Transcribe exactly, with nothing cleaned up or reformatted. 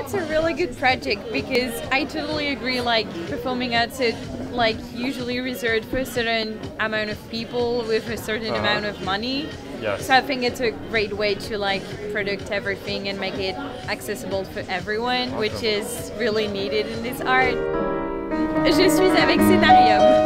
it's a really good project because I totally agree, like performing arts is like usually reserved for a certain amount of people with a certain Uh-huh. amount of money. Yes. So I think it's a great way to like product everything and make it accessible for everyone, Awesome. which is really needed in this art. Je suis avec Cennarium.